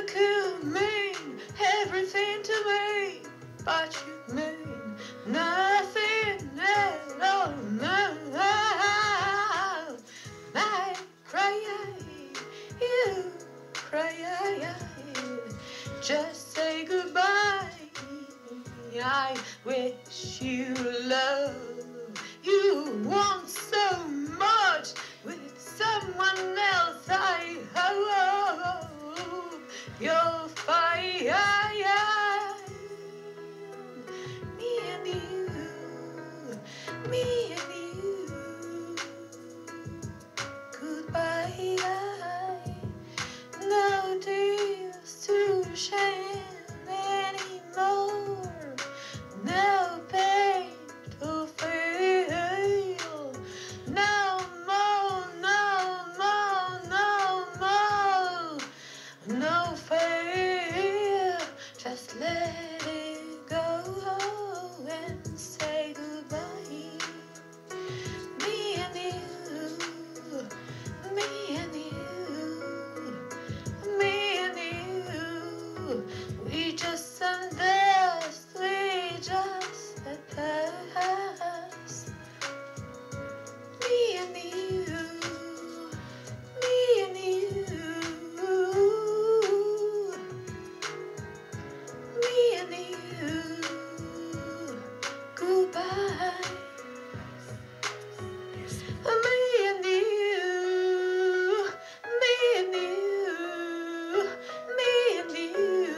You could mean everything to me, but you mean nothing at all. No, I cry, you cry. Just say goodbye. I wish you love. You want so much with someone else. I hope you'll find me and you, me and you. Goodbye. No tears to shed anymore. No pain to feel. No more, no more, no more. No fear. Just let it go and say goodbye. Me and you, me and you, me and you. We just undressed, we just pass. Me and you, me and you, me and you. Goodbye. Me and you, me and you, me and you.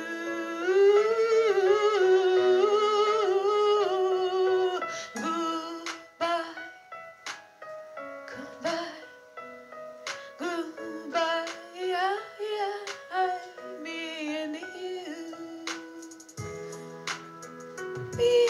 Goodbye, goodbye, goodbye, me and you, me